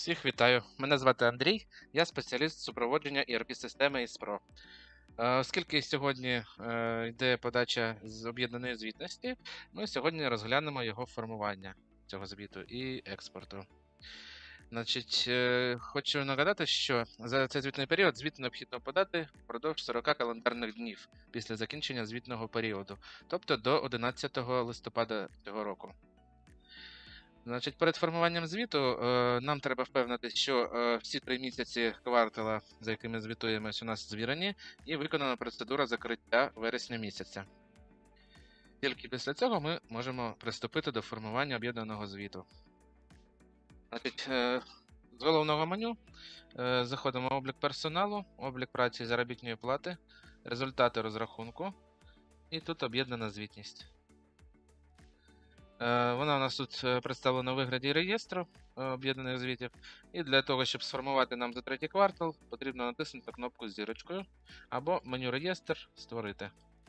Всіх вітаю! Мене звати Андрій, я спеціаліст з супроводження ERP-системи ISPRO. Оскільки сьогодні йде подача з об'єднаної звітності, ми сьогодні розглянемо його формування цього звіту і експорту. Хочу нагадати, що за цей звітний період звіт необхідно подати впродовж 40 календарних днів після закінчення звітного періоду, тобто до 11 листопада цього року. Перед формуванням звіту нам треба впевнитися, що всі 3 місяці квартала, за якими звітуємось, у нас звірені, і виконана процедура закриття вересня місяця. Тільки після цього ми можемо приступити до формування об'єднаного звіту. З головного меню заходимо в облік персоналу, облік праці і заробітної плати, результати розрахунку, і тут об'єднана звітність. Вона у нас тут представлена у вигляді реєстру об'єднаних звітів. І для того, щоб сформувати нам за третій квартал, потрібно натиснути кнопку з зірочкою або меню реєстр створити.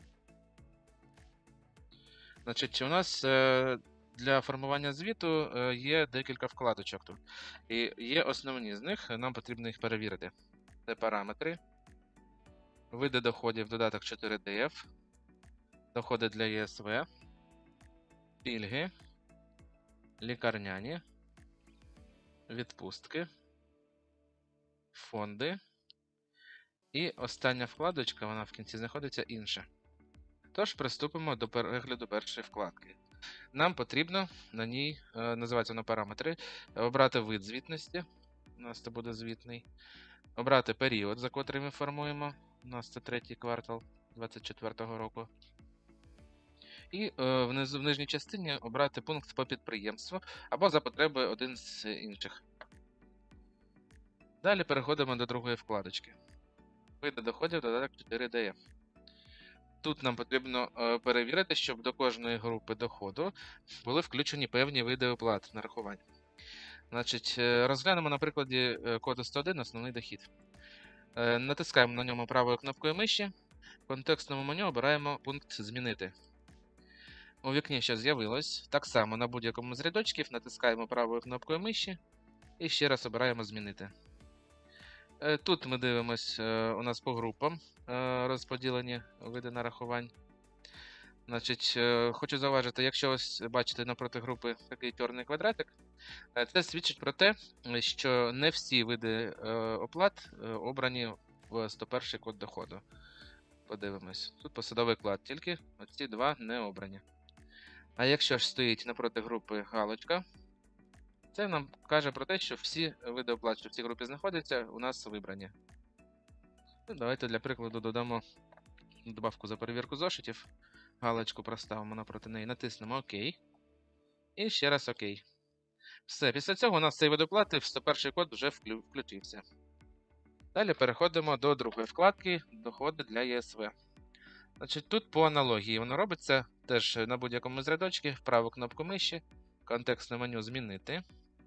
У нас для формування звіту є декілька вкладочок тут. І є основні з них, нам потрібно їх перевірити. Це параметри, види доходів, додаток 4DF, доходи для ЄСВ, пільги, лікарняні, відпустки, фонди. І остання вкладочка, вона в кінці знаходиться інше. Тож приступимо до перегляду першої вкладки. Нам потрібно на ній, називається вона параметри, обрати вид звітності, у нас це буде звітний, обрати період, за котрий ми формуємо, у нас це третій квартал 2024 року. І внизу в нижній частині обрати пункт по підприємству або за потреби один з інших. Далі переходимо до другої вкладочки. Види доходів, додаток 4DF. Тут нам потрібно перевірити, щоб до кожної групи доходу були включені певні види оплат нарахувань. Розглянемо на прикладі коду 101 основний дохід. Натискаємо на ньому правою кнопкою миші. В контекстному меню обираємо пункт «Змінити». У вікні що з'явилось. Так само на будь-якому з рядочків натискаємо правою кнопкою миші і ще раз обираємо «Змінити». Тут ми дивимось, у нас по групам розподілені види нарахувань. Хочу зауважити, якщо ось бачите напроти групи такий чорний квадратик, це свідчить про те, що не всі види оплат обрані в 101 код доходу. Подивимось. Тут посадовий вклад, тільки ці два не обрані. А якщо ж стоїть напроти групи галочка, це нам каже про те, що всі види оплат, що в цій групі знаходяться, у нас вибрані. Давайте для прикладу додамо добавку за перевірку зошитів. Галочку проставимо напроти неї, натиснемо ОК. І ще раз ОК. Все, після цього у нас цей вид оплати в 101 код вже включився. Далі переходимо до другої вкладки «Доходи для ЄСВ». Тут по аналогії воно робиться теж на будь-якому з рядочків, праву кнопку миші, контекстне меню «Змінити».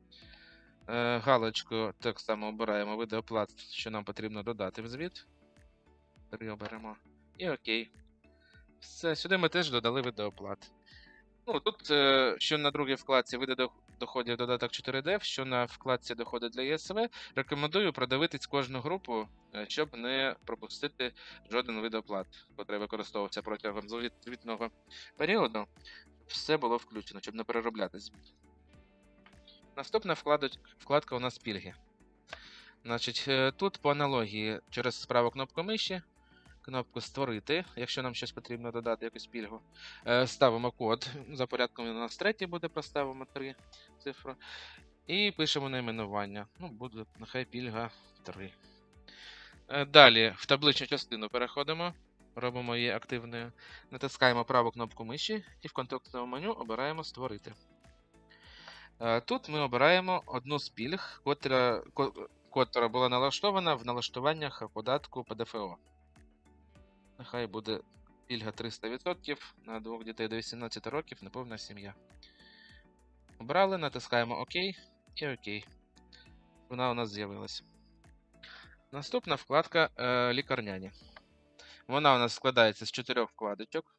Галочку так само обираємо види оплат, що нам потрібно додати в звіт. 3 оберемо. І ОК. Все, сюди ми теж додали види оплат. Тут, що на другій вкладці види доходів додаток 4DF, що на вкладці доходи для ЄСВ, рекомендую продивитись кожну групу, щоб не пропустити жоден вид оплат, який використовувався протягом звітного періоду. Все було включено, щоб не переробляти звіт. Наступна вкладка у нас пільги. Тут по аналогії через праву кнопку миші, кнопку «Створити», якщо нам щось потрібно додати, якусь пільгу. Ставимо код, за порядком у нас третій буде, проставимо 3 цифру. І пишемо найменування. Буде нехай пільга 3. Далі в табличну частину переходимо, робимо її активною. Натискаємо праву кнопку миші і в контекстному меню обираємо «Створити». Тут ми обираємо одну з пільг, котра була налаштована в налаштуваннях податку ПДФО. Нехай буде пільга 300% на 2 дітей до 18 років, неповна сім'я. Обрали, натискаємо ОК і ОК. Вона у нас з'явилась. Наступна вкладка «Лікарняні». Вона у нас складається з 4 вкладочок.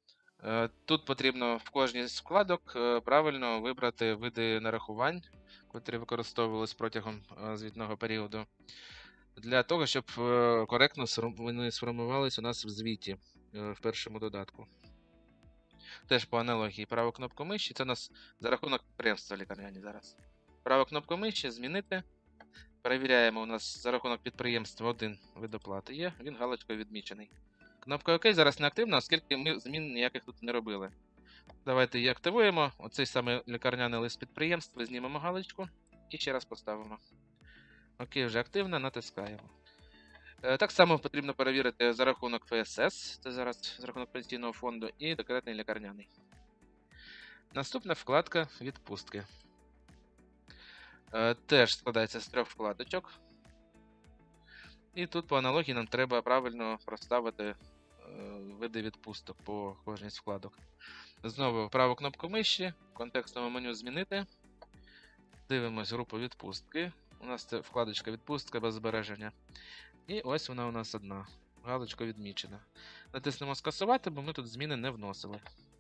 Тут потрібно в кожній з вкладок правильно вибрати види нарахувань, котрі використовувалися протягом звітного періоду, для того, щоб коректно вони сформувалися у нас в звіті в першому додатку. Теж по аналогії праву кнопку миші, це у нас за рахунок підприємства лікарняні зараз. Праву кнопку миші змінити. Перевіряємо, у нас за рахунок підприємства один вид оплати є, він галочкою відмічений. Кнопка ОК зараз не активна, оскільки ми змін ніяких тут не робили. Давайте її активуємо. Оцей саме лікарняний лист підприємства, знімемо галочку і ще раз поставимо. Окей, вже активно, натискаємо. Так само потрібно перевірити за рахунок ФСС, це зараз за рахунок пенсійного фонду, і декретний лікарняний. Наступна вкладка відпустки. Теж складається з 3 вкладочок. І тут по аналогії нам треба правильно проставити види відпусток по кожній з вкладок. Знову праву кнопку миші, в контекстному меню змінити. Дивимось групу відпустки. У нас це вкладочка відпустка без збереження. І ось вона у нас одна. Галочка відмічена. Натиснемо скасувати, бо ми тут зміни не вносили.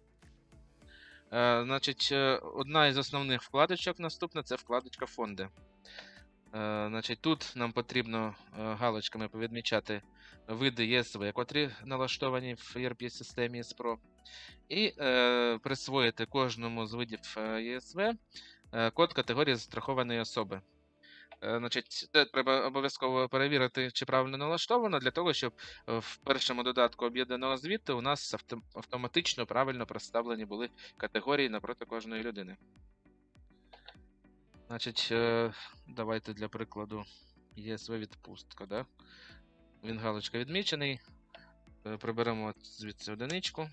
Значить, одна із основних вкладочок наступна це вкладочка фонди. Значить, тут нам потрібно галочками повідмічати види ЄСВ, котрі налаштовані в ERP-системі ESPRO. І присвоїти кожному з видів ЄСВ код категорії застрахованої особи. Значить, це треба обов'язково перевірити, чи правильно налаштовано, для того, щоб в першому додатку об'єднаного звіту у нас автоматично правильно проставлені були категорії напроти кожної людини. Значить, давайте для прикладу ЄСВ відпустка. Да? Він галочка відмічений. Приберемо звідси одиничку.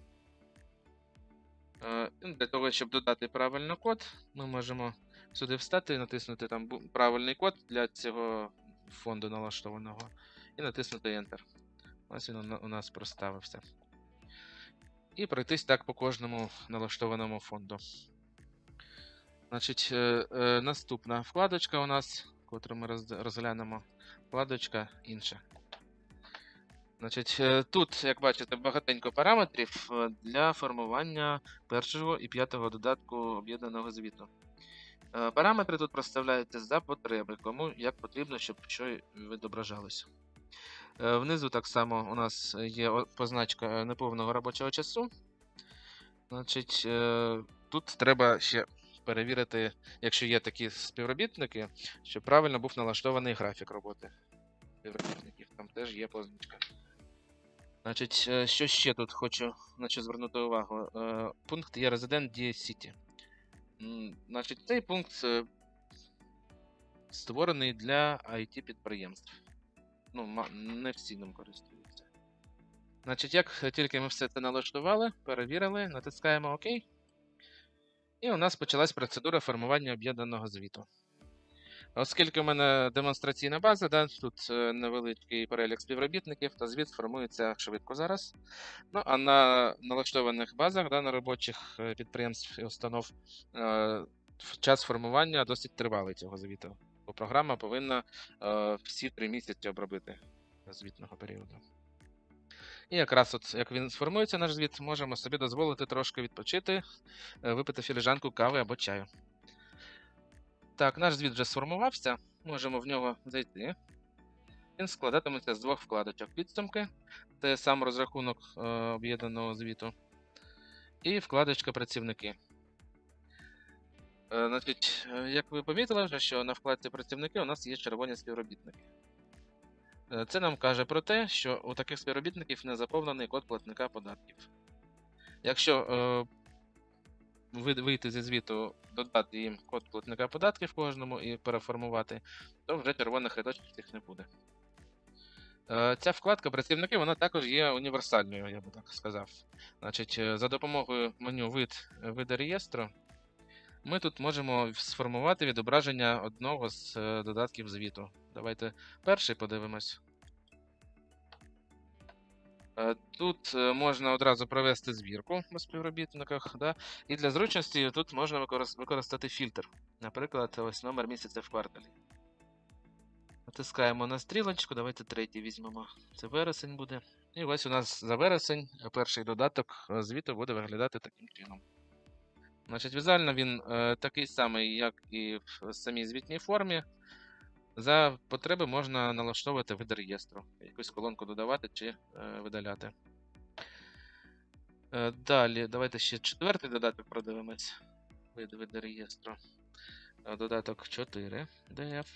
Для того, щоб додати правильно код, ми можемо сюди встати і натиснути там правильний код для цього фонду налаштованого. І натиснути Enter. Ось він у нас проставився. І пройтись так по кожному налаштованому фонду. Значить, наступна вкладочка у нас, яку ми розглянемо, вкладочка інша. Значить, тут, як бачите, багатенько параметрів для формування першого і 5-го додатку об'єднаного звіту. Параметри тут проставляються за потреби, кому як потрібно, щоб що відображалося. Внизу так само у нас є позначка неповного робочого часу. Значить, тут треба ще перевірити, якщо є такі співробітники, щоб правильно був налаштований графік роботи співробітників. Там теж є позначка. Значить, що ще тут хочу звернути увагу? Пункт є Resident DA City. Значить, цей пункт створений для IT-підприємств. Ну, не всі ним користуються. Значить, як тільки ми все це налаштували, перевірили, натискаємо ОК. І у нас почалась процедура формування об'єднаного звіту. Оскільки у мене демонстраційна база, да, тут невеликий перелік співробітників, то звіт формується швидко зараз. Ну, а на налаштованих базах, да, на робочих підприємств і установ, час формування досить тривалий цього звіту. Бо програма повинна всі 3 місяці обробити звітного періоду. І якраз от, як він сформується наш звіт, можемо собі дозволити трошки відпочити, випити філіжанку кави або чаю. Так, наш звіт вже сформувався, можемо в нього зайти. Він складатиметься з 2 вкладочок: підсумки, це сам розрахунок об'єднаного звіту, і вкладочка працівники. Значить, як ви помітили, вже, що на вкладці працівники у нас є червоні співробітники. Це нам каже про те, що у таких співробітників не заповнений код платника податків. Якщо вийти зі звіту, додати їм код платника податків кожному і переформувати, то вже червоних рядочків їх не буде. Ця вкладка працівники, вона також є універсальною, я би так сказав. Значить, за допомогою меню види реєстру ми тут можемо сформувати відображення одного з додатків звіту. Давайте перший подивимось. Тут можна одразу провести збірку по співробітниках, да? І для зручності тут можна використати фільтр. Наприклад, ось номер місяця в кварталі. Натискаємо на стрілочку, давайте третій візьмемо. Це вересень буде. І ось у нас за вересень перший додаток звіту буде виглядати таким чином. Значить, візуально він такий самий, як і в самій звітній формі. За потреби можна налаштовувати вид реєстру, якусь колонку додавати чи видаляти. Далі, давайте ще четвертий додаток продивимось. Види реєстру. Додаток 4 DF.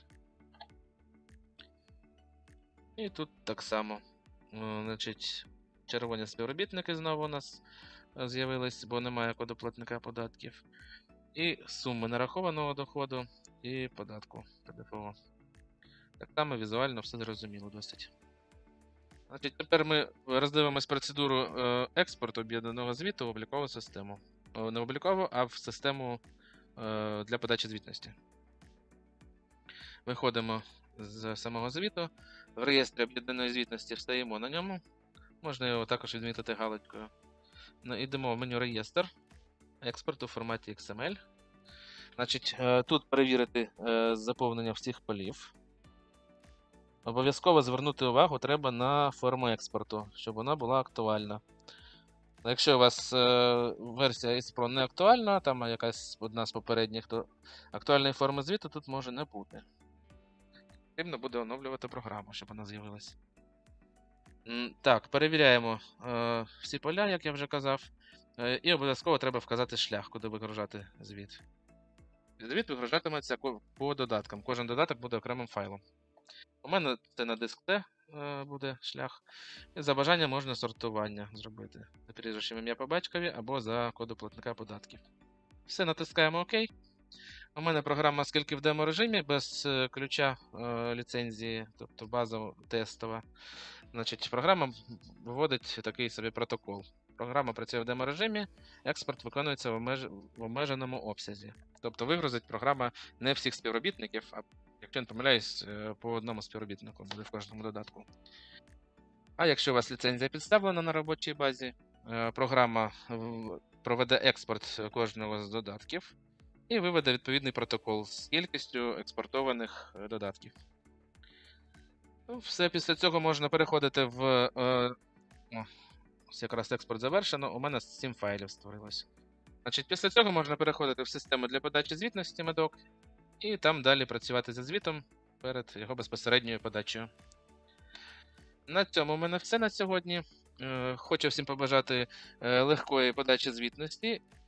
І тут так само. Значить, червоні співробітники знову у нас з'явились, бо немає коду платника податків. І суми нарахованого доходу і податку ПДФО. Так само візуально все зрозуміло досить. Значить, тепер ми роздивимось процедуру експорту об'єднаного звіту в облікову систему. Не в облікову, а в систему для подачі звітності. Виходимо з самого звіту. В реєстрі об'єднаної звітності встаємо на ньому. Можна його також відмітити галочкою. Йдемо в меню реєстр. Експорт у форматі XML. Значить, тут перевірити заповнення всіх полів. Обов'язково звернути увагу треба на форму експорту, щоб вона була актуальна. Якщо у вас версія ESPRO не актуальна, там якась одна з попередніх, то актуальної форми звіту тут може не бути. Потрібно буде оновлювати програму, щоб вона з'явилась. Так, перевіряємо всі поля, як я вже казав. І обов'язково треба вказати шлях, куди вигружати звіт. Звіт вигружатиметься по додаткам. Кожен додаток буде окремим файлом. У мене це на диск Т буде шлях. І за бажанням можна сортування зробити. За прізвищем ім'я по батькові або за коду платника податків. Все, натискаємо ОК. У мене програма скільки в демо-режимі, без ключа ліцензії, тобто базова тестова. Значить, програма виводить такий собі протокол. Програма працює в демо-режимі, експорт виконується в обмеженому обсязі. Тобто вигрузить програма не всіх співробітників, а якщо не помиляюсь, по одному співробітнику буде в кожному додатку. А якщо у вас ліцензія підставлена на робочій базі, програма проведе експорт кожного з додатків і виведе відповідний протокол з кількістю експортованих додатків. Все, після цього можна переходити в. Ось якраз експорт завершено. У мене 7 файлів створилось. Значить, після цього можна переходити в систему для подачі звітності Медок і там далі працювати зі звітом перед його безпосередньою подачею. На цьому у мене все на сьогодні. Хочу всім побажати легкої подачі звітності